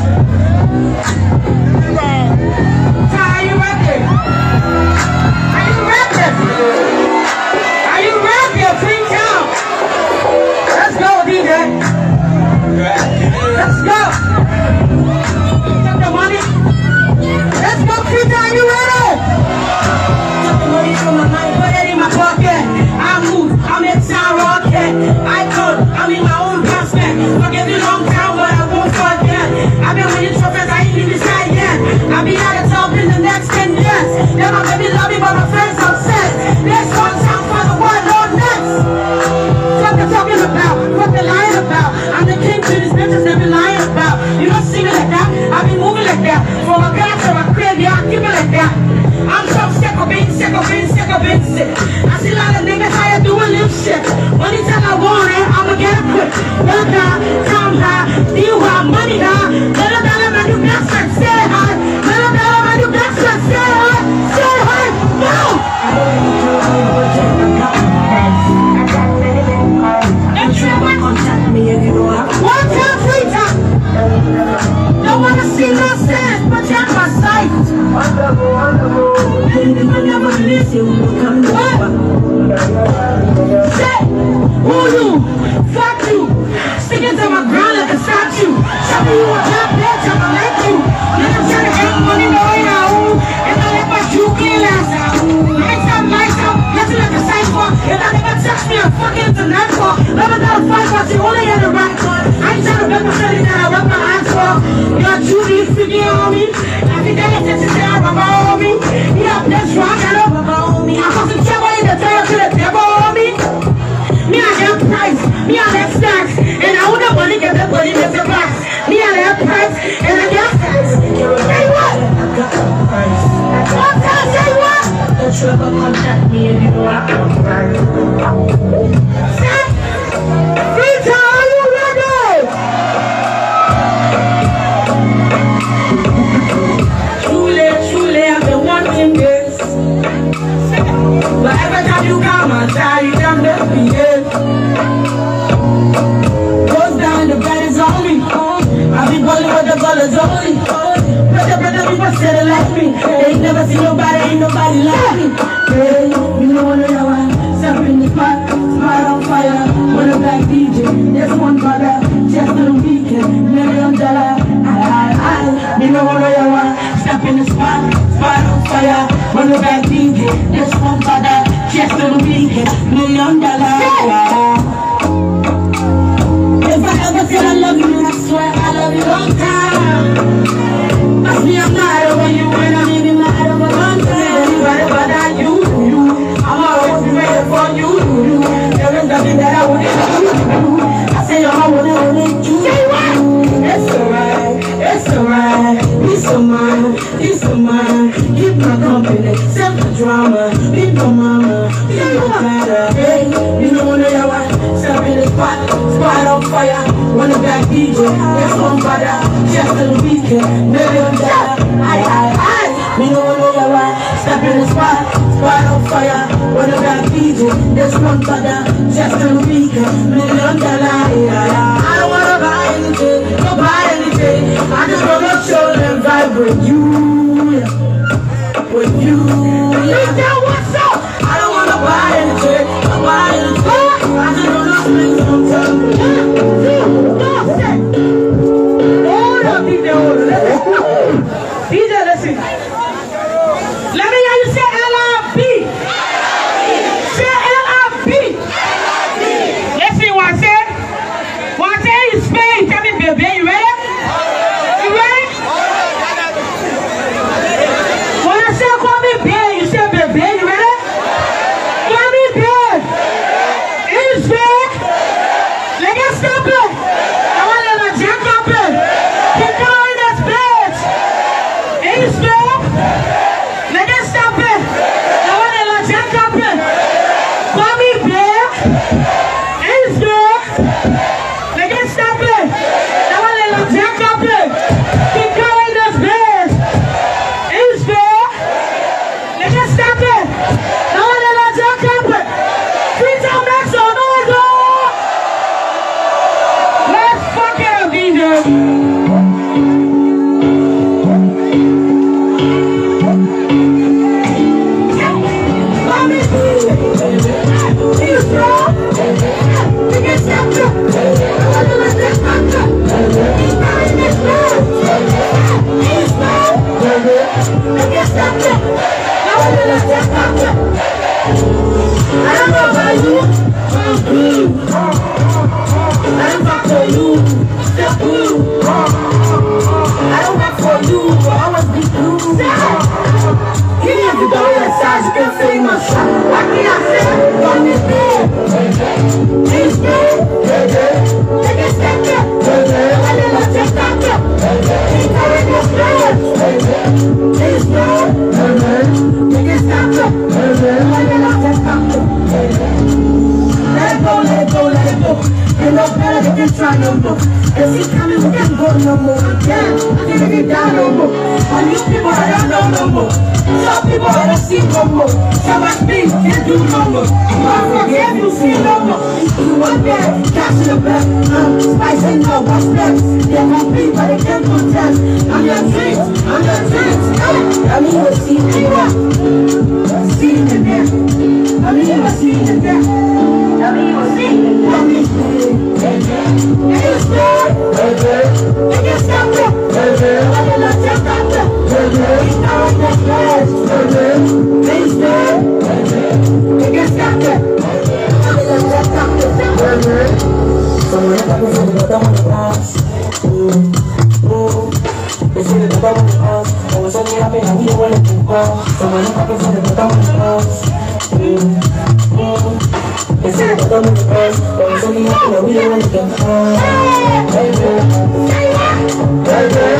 Are you ready? Are you ready? Are you ready? Freetown. Let's go, DJ. Let's go. Take the money. Let's go, Freetown. You ready? Took the money from my mind, put it in my pocket. I move, I'm in town rocket. I code, I'm in my own prospect. Forget me long time, but I won't forget. I've been winning trophies, I ain't even decide yet. I'll be at the top in the next 10 years. Then my baby love me, but my friends upset. There's one time for the world, no next. What they're talking about, what they're lying about. I'm the king to these bitches they be lying about. You don't see me like that, I be moving like that. From a guy to my crib, yeah, I keep it like that. I'm so sick of being sick. I see a lot of niggas how you doing little shit. Anytime I want it, I'ma get it quick. Work hard, time high, deal high, money high. Little dollar, my new best friend, stay high. Little dollar, my new best friend, stay high. Stay high, no! Contact me if you don't have one time free time. Don't wanna see no sense, but check my sight. Anything I never miss you, come over. Say, who you? Fuck you. Sticking to my ground like a statue. Tell me you a bad bitch, I'ma like you. Niggas trying to get money, no way now. And I let my juke in last out. Lights out, let's like a cypher. If I never touch me, I'm fucking to nightfall. Never got a fight, but you only had the right one. I ain't trying to make my study that I rub my eyes for. You're Judy, figure on me. Every day it's just a rubber on me. Yeah, that's wrong, I don't rubber on me. I'm causing trouble in the tail to the devil on me. Me I have price, me I have stacks. And I want the money, get the money, get the box. Me I have price, and I got stacks. Say what? I got price. One time, say what? Don't you ever contact me if you know I come right. Say, Freetown, are you ready? Truly, I've been wanting this. But every time you come outside, you don't misbehave. Goes down, the bed is on me. I be balling with the ballers only. Brother, people say they like me. They ain't never seen nobody, ain't nobody like me. Hey, you know what I want? Step in the spot, spot on fire. With a black DJ, there's one brother. Just on the weekend, $1 million. You know what I want? Step in the spot, spot on fire. With a black DJ, there's one brother. Just on the weekend, $1 million. If I ever said I love you, I swear I love you long time. Must be I'm mad over you and I'm even mad over one time. Whatever that you, I'm always ready for you. There is nothing that I wouldn't do. I say I wouldn't do. Say what? It's alright, peace of mind, keep my company, save the drama, be my mama, be my dada. Hey, you know what I want? Step in the spot on fire. Wanna back DJ, there's one brother. Just a weekend, $1 million. I. You know what I want? Step in the spot on fire. Wanna back DJ, there's one brother. Just a weekend, $1 million. I don't wanna buy anything, don't buy anything. I just wanna show and vibe with you. With you. What's up? I don't wanna buy anything, don't buy anything. I just wanna spend some time with you. Hold up, DJ, hold up. DJ, listen. Let me hear you say LRB. Say LRB. Listen, what I said? What I say is Spain. Tell me, baby, you ready? You ready? It's good. You can stop it. Let it go, let it go, let it go. Ain't no better than can try no more. If he coming, we can't go no more. Yeah, I can't get down no more. All you people I don't know no more. Some people I don't see no more. Some I speak, can't do no more. I forgive you, see no more. You want that, cash in the back. Spice ain't no what's next. They won't be, but they can't contest. I'm your drinks, I'm your drinks. I mean, you'll see me there. See me there. I mean, you'll see me there. I mean, you'll see me there. I mean, it's good. You can stop it. I will not take up it. It's not on the flash. It's good. You can stop it. I will not take up it. So when I come from the bottom of the box, they say the bottom of the box. I was only happy and we don't want to go. So when I come from the bottom of the box, they say the bottom of the box. I was only happy and we don't want to go. Baby, baby.